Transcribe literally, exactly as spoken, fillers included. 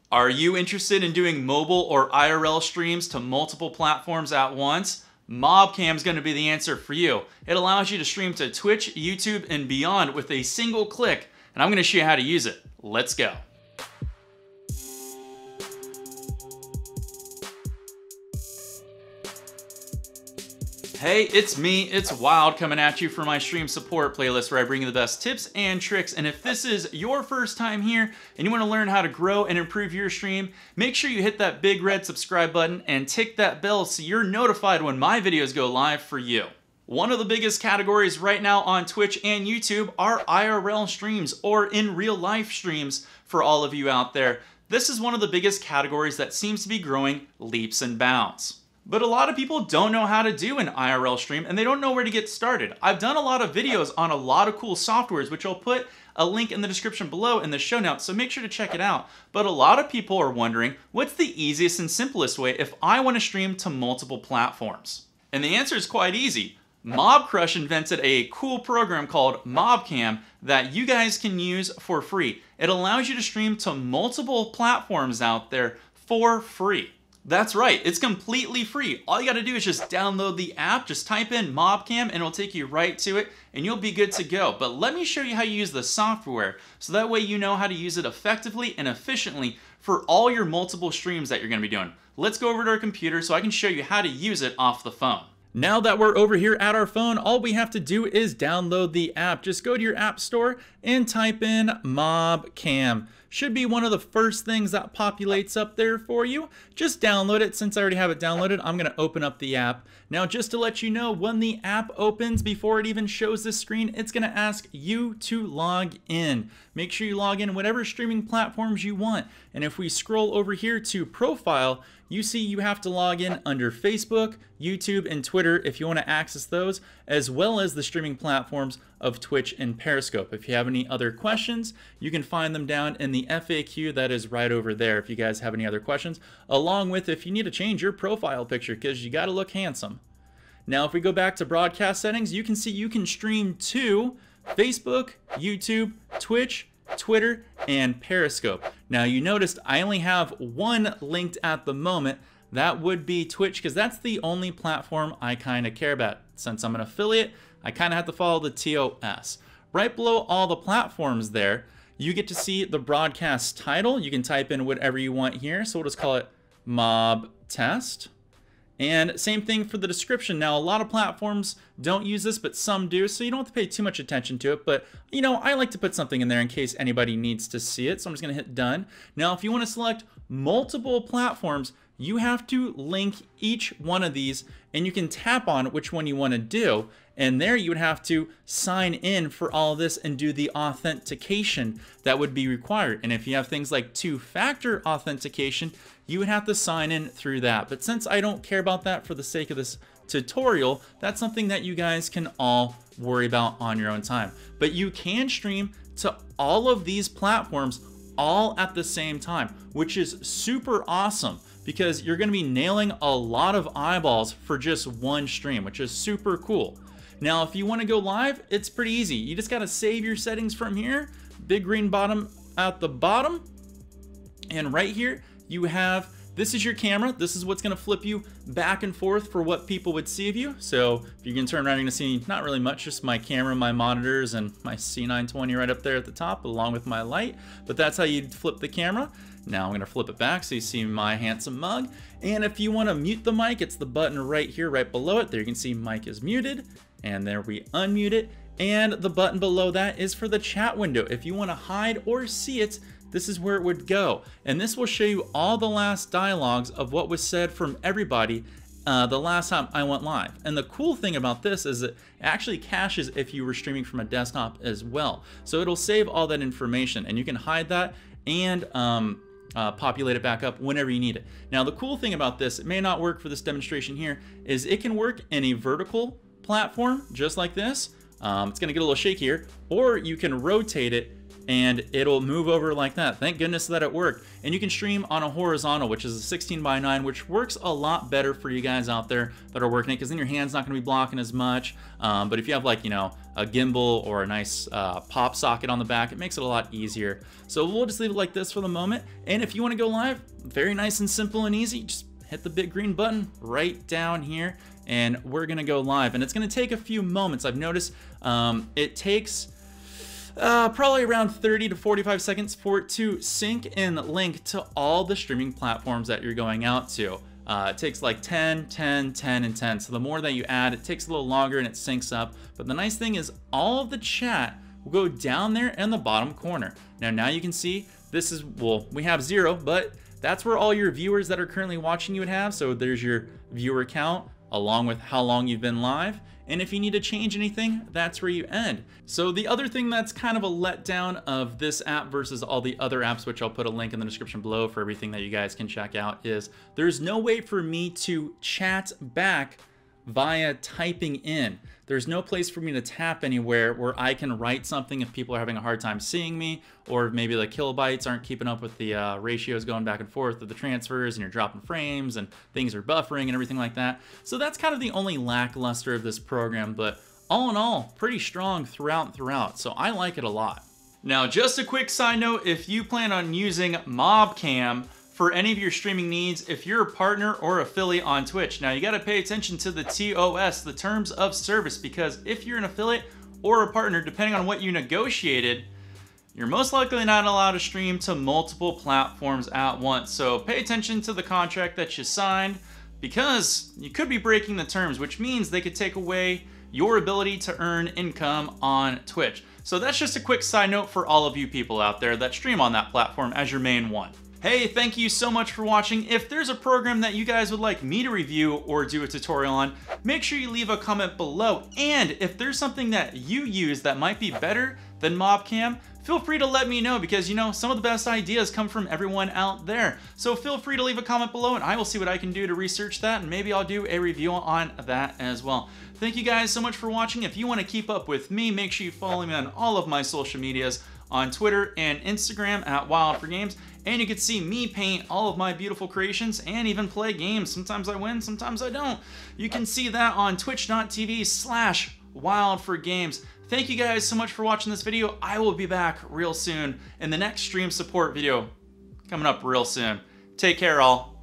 Are you interested in doing mobile or I R L streams to multiple platforms at once? MobCam is going to be the answer for you. It allows you to stream to Twitch, YouTube, and beyond with a single click, and I'm going to show you how to use it. Let's go. Hey, it's me, it's Wild, coming at you for my stream support playlist where I bring you the best tips and tricks. And if this is your first time here and you want to learn how to grow and improve your stream, make sure you hit that big red subscribe button and tick that bell so you're notified when my videos go live for you. One of the biggest categories right now on Twitch and YouTube are I R L streams, or in real life streams for all of you out there. This is one of the biggest categories that seems to be growing leaps and bounds. But a lot of people don't know how to do an I R L stream and they don't know where to get started. I've done a lot of videos on a lot of cool softwares, which I'll put a link in the description below in the show notes, so make sure to check it out. But a lot of people are wondering, what's the easiest and simplest way if I want to stream to multiple platforms? And the answer is quite easy. MobCrush invented a cool program called MobCam that you guys can use for free. It allows you to stream to multiple platforms out there for free. That's right, it's completely free. All you gotta do is just download the app, just type in MobCam and it'll take you right to it and you'll be good to go. But let me show you how you use the software so that way you know how to use it effectively and efficiently for all your multiple streams that you're gonna be doing. Let's go over to our computer so I can show you how to use it off the phone. Now that we're over here at our phone, all we have to do is download the app. Just go to your app store and type in MobCam. Should be one of the first things that populates up there for you. Just download it. Since I already have it downloaded, I'm gonna open up the app. Now, just to let you know, when the app opens, before it even shows this screen, it's gonna ask you to log in. Make sure you log in whatever streaming platforms you want. And if we scroll over here to profile, you see you have to log in under Facebook, YouTube, and Twitter if you want to access those, as well as the streaming platforms of Twitch and Periscope. If you have any other questions, you can find them down in the F A Q that is right over there if you guys have any other questions, along with if you need to change your profile picture because you got to look handsome. Now, if we go back to broadcast settings, you can see you can stream to Facebook, YouTube, Twitch, Twitter, and Periscope. Now, you noticed I only have one linked at the moment. That would be Twitch, because that's the only platform I kind of care about. Since I'm an affiliate, I kind of have to follow the T O S. Right below all the platforms there, you get to see the broadcast title. You can type in whatever you want here. So we'll just call it Mob Test. And same thing for the description. Now, a lot of platforms don't use this, but some do, so you don't have to pay too much attention to it. But, you know, I like to put something in there in case anybody needs to see it. So I'm just going to hit done. Now, if you want to select multiple platforms, you have to link each one of these, and you can tap on which one you want to do. And there you would have to sign in for all this and do the authentication that would be required. And if you have things like two-factor authentication, you would have to sign in through that. But since I don't care about that for the sake of this tutorial, that's something that you guys can all worry about on your own time. But you can stream to all of these platforms all at the same time, which is super awesome because you're gonna be nailing a lot of eyeballs for just one stream, which is super cool. Now, if you wanna go live, it's pretty easy. You just gotta save your settings from here, big green bottom at the bottom, and right here, you have, this is your camera. This is what's gonna flip you back and forth for what people would see of you. So if you can turn around, you're gonna see not really much, just my camera, my monitors, and my C nine twenty right up there at the top, along with my light. But that's how you'd flip the camera. Now I'm gonna flip it back so you see my handsome mug. And if you wanna mute the mic, it's the button right here, right below it. There you can see mic is muted. And there we unmute it. And the button below that is for the chat window. If you wanna hide or see it, this is where it would go. And this will show you all the last dialogues of what was said from everybody uh, the last time I went live. And the cool thing about this is it actually caches if you were streaming from a desktop as well. So it'll save all that information and you can hide that and um, uh, populate it back up whenever you need it. Now, the cool thing about this, it may not work for this demonstration here, is it can work in a vertical platform just like this. Um, it's gonna get a little shaky here, or you can rotate it and it'll move over like that. Thank goodness that it worked. And you can stream on a horizontal, which is a sixteen by nine, which works a lot better for you guys out there that are working it, because then your hand's not gonna be blocking as much. Um, but if you have like, you know, a gimbal or a nice uh, pop socket on the back, it makes it a lot easier. So we'll just leave it like this for the moment. And if you wanna go live, very nice and simple and easy, just hit the big green button right down here, and we're gonna go live. And it's gonna take a few moments. I've noticed um, it takes Uh, probably around thirty to forty-five seconds for it to sync and link to all the streaming platforms that you're going out to. Uh, it takes like ten, ten, ten, and ten. So the more that you add, it takes a little longer and it syncs up. But the nice thing is all of the chat will go down there in the bottom corner. Now, now you can see this is, well, we have zero, but that's where all your viewers that are currently watching you would have. So there's your viewer count along with how long you've been live. And if you need to change anything, that's where you end. So the other thing that's kind of a letdown of this app versus all the other apps, which I'll put a link in the description below for everything that you guys can check out, is there's no way for me to chat back via typing in. There's no place for me to tap anywhere where I can write something if people are having a hard time seeing me, or maybe the kilobytes aren't keeping up with the uh, ratios going back and forth of the transfers, and you're dropping frames and things are buffering and everything like that. So that's kind of the only lackluster of this program, but all in all, pretty strong throughout and throughout. So I like it a lot. Now, just a quick side note, if you plan on using MobCam for any of your streaming needs, if you're a partner or affiliate on Twitch. Now you gotta pay attention to the T O S, the terms of service, because if you're an affiliate or a partner, depending on what you negotiated, you're most likely not allowed to stream to multiple platforms at once. So pay attention to the contract that you signed, because you could be breaking the terms, which means they could take away your ability to earn income on Twitch. So that's just a quick side note for all of you people out there that stream on that platform as your main one. Hey, thank you so much for watching. If there's a program that you guys would like me to review or do a tutorial on, make sure you leave a comment below. And if there's something that you use that might be better than MobCam, feel free to let me know, because you know, some of the best ideas come from everyone out there. So feel free to leave a comment below and I will see what I can do to research that, and maybe I'll do a review on that as well. Thank you guys so much for watching. If you want to keep up with me, make sure you follow me on all of my social medias, on Twitter and Instagram at Wild for Games. And you can see me paint all of my beautiful creations and even play games. Sometimes I win, sometimes I don't. You can see that on twitch dot T V slash Wild for Games. Thank you guys so much for watching this video. I will be back real soon in the next stream support video coming up real soon. Take care, all.